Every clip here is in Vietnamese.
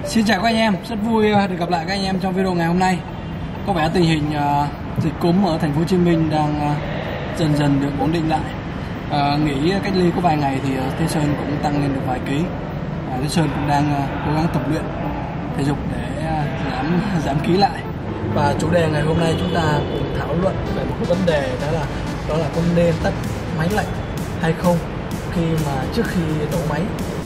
Xin chào các anh em, rất vui được gặp lại các anh em trong video ngày hôm nay. Có vẻ tình hình dịch cúm ở thành phố Hồ Chí Minh đang dần dần được ổn định lại. Nghỉ cách ly có vài ngày thì Thế Sơn cũng tăng lên được vài ký. Thế Sơn cũng đang cố gắng tập luyện thể dục để giảm ký lại. Và chủ đề ngày hôm nay chúng ta cùng thảo luận về một vấn đề, đó là có nên tắt máy lạnh hay không trước khi nổ máy.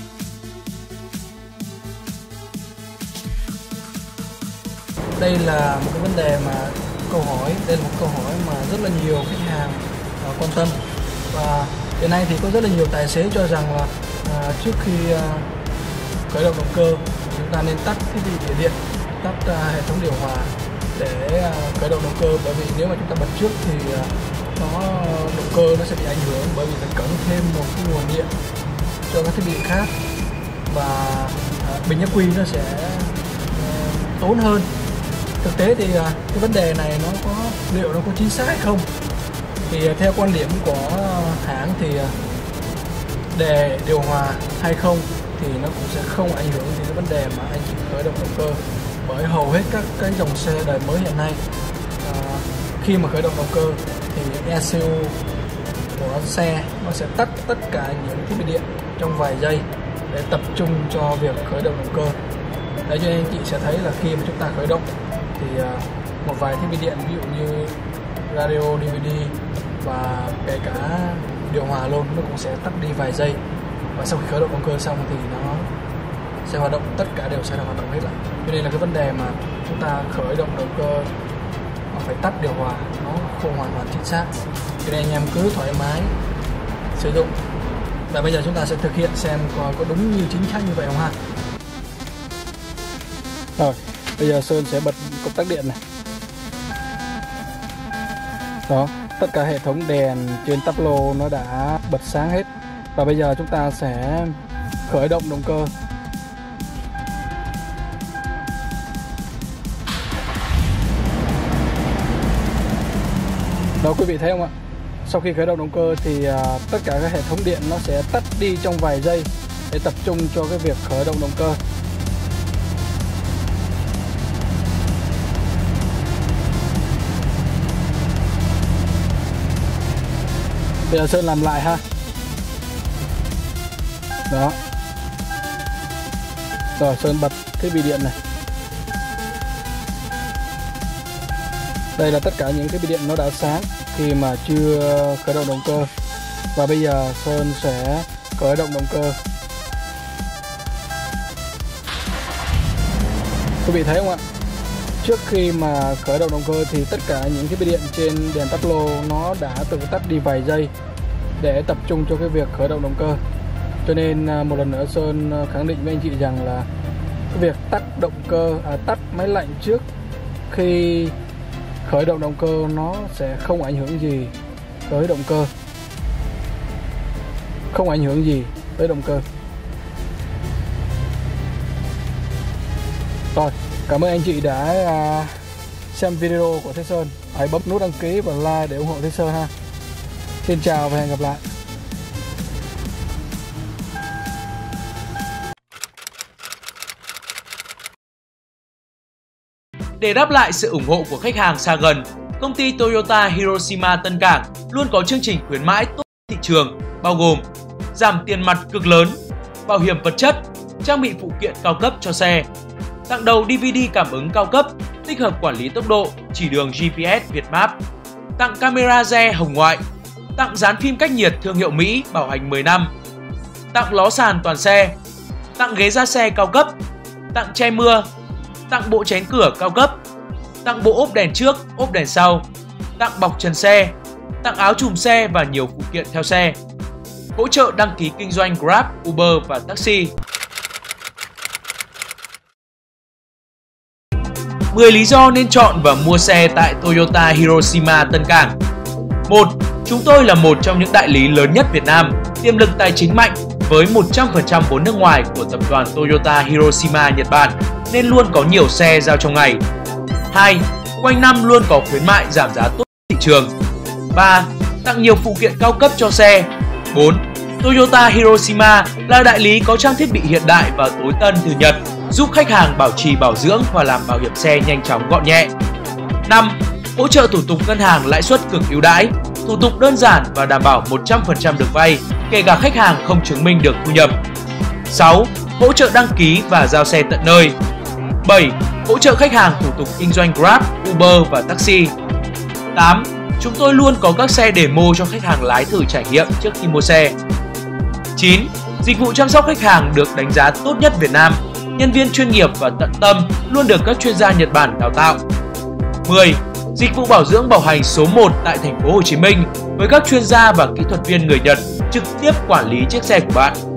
Đây là một cái vấn đề đây là một câu hỏi mà rất là nhiều khách hàng quan tâm, và hiện nay thì có rất là nhiều tài xế cho rằng là trước khi khởi động động cơ chúng ta nên tắt thiết bị điện, tắt hệ thống điều hòa để khởi động động cơ, bởi vì nếu mà chúng ta bật trước thì động cơ nó sẽ bị ảnh hưởng, bởi vì phải connect thêm một cái nguồn điện cho các thiết bị khác, và bình ắc quy nó sẽ tốn hơn. Thực tế thì cái vấn đề này liệu nó có chính xác hay không, thì theo quan điểm của hãng thì đề điều hòa hay không thì nó cũng sẽ không ảnh hưởng đến cái vấn đề mà anh chị khởi động động cơ, bởi hầu hết các cái dòng xe đời mới hiện nay khi mà khởi động động cơ thì ECU của xe nó sẽ tắt tất cả những thiết bị điện trong vài giây để tập trung cho việc khởi động động cơ. Đấy, cho nên anh chị sẽ thấy là khi mà chúng ta khởi động thì một vài thiết bị điện, ví dụ như radio, DVD và kể cả điều hòa luôn, nó cũng sẽ tắt đi vài giây, và sau khi khởi động động cơ xong thì nó sẽ hoạt động, tất cả đều sẽ hoạt động hết lại. Cho nên là cái vấn đề mà chúng ta khởi động động cơ mà phải tắt điều hòa nó không hoàn toàn chính xác, cho nên anh em cứ thoải mái sử dụng. Và bây giờ chúng ta sẽ thực hiện xem có đúng như chính xác như vậy không ha. Rồi, bây giờ Sơn sẽ bật công tắc điện này. Đó, tất cả hệ thống đèn trên táp lô nó đã bật sáng hết. Và bây giờ chúng ta sẽ khởi động động cơ. Đó, quý vị thấy không ạ? Sau khi khởi động động cơ thì tất cả các hệ thống điện nó sẽ tắt đi trong vài giây để tập trung cho cái việc khởi động động cơ. Bây giờ Sơn làm lại ha. Đó. Rồi Sơn bật thiết bị điện này. Đây là tất cả những thiết bị điện nó đã sáng khi mà chưa khởi động động cơ. Và bây giờ Sơn sẽ khởi động động cơ. Quý vị thấy không ạ? Trước khi mà khởi động động cơ thì tất cả những thiết bị điện trên đèn táp lô nó đã tự tắt đi vài giây để tập trung cho cái việc khởi động động cơ. Cho nên một lần nữa Sơn khẳng định với anh chị rằng là cái việc tắt máy lạnh trước khi khởi động động cơ nó sẽ không ảnh hưởng gì tới động cơ. Không ảnh hưởng gì tới động cơ. Rồi, cảm ơn anh chị đã xem video của Thế Sơn. Hãy bấm nút đăng ký và like để ủng hộ Thế Sơn ha. Xin chào và hẹn gặp lại. Để đáp lại sự ủng hộ của khách hàng xa gần, công ty Toyota Hiroshima Tân Cảng luôn có chương trình khuyến mãi tốt thị trường, bao gồm giảm tiền mặt cực lớn, bảo hiểm vật chất, trang bị phụ kiện cao cấp cho xe, tặng đầu DVD cảm ứng cao cấp, tích hợp quản lý tốc độ, chỉ đường GPS Vietmap, tặng camera re hồng ngoại, tặng dán phim cách nhiệt thương hiệu Mỹ bảo hành 10 năm, tặng ló sàn toàn xe, tặng ghế da xe cao cấp, tặng che mưa, tặng bộ chén cửa cao cấp, tặng bộ ốp đèn trước, ốp đèn sau, tặng bọc trần xe, tặng áo trùm xe và nhiều phụ kiện theo xe. Hỗ trợ đăng ký kinh doanh Grab, Uber và taxi. 10 lý do nên chọn và mua xe tại Toyota Hiroshima Tân Cảng. 1. Chúng tôi là một trong những đại lý lớn nhất Việt Nam, tiềm lực tài chính mạnh với 100% vốn nước ngoài của tập đoàn Toyota Hiroshima Nhật Bản, nên luôn có nhiều xe giao trong ngày. 2. Quanh năm luôn có khuyến mại giảm giá tốt thị trường. 3. Tặng nhiều phụ kiện cao cấp cho xe. 4. Toyota Hiroshima là đại lý có trang thiết bị hiện đại và tối tân từ Nhật, giúp khách hàng bảo trì bảo dưỡng và làm bảo hiểm xe nhanh chóng gọn nhẹ. 5. Hỗ trợ thủ tục ngân hàng lãi suất cực ưu đãi, thủ tục đơn giản và đảm bảo 100% được vay, kể cả khách hàng không chứng minh được thu nhập. 6. Hỗ trợ đăng ký và giao xe tận nơi. 7. Hỗ trợ khách hàng thủ tục kinh doanh Grab, Uber và taxi. 8. Chúng tôi luôn có các xe demo cho khách hàng lái thử trải nghiệm trước khi mua xe. 9. Dịch vụ chăm sóc khách hàng được đánh giá tốt nhất Việt Nam, nhân viên chuyên nghiệp và tận tâm, luôn được các chuyên gia Nhật Bản đào tạo. 10. Dịch vụ bảo dưỡng bảo hành số 1 tại thành phố Hồ Chí Minh với các chuyên gia và kỹ thuật viên người Nhật trực tiếp quản lý chiếc xe của bạn.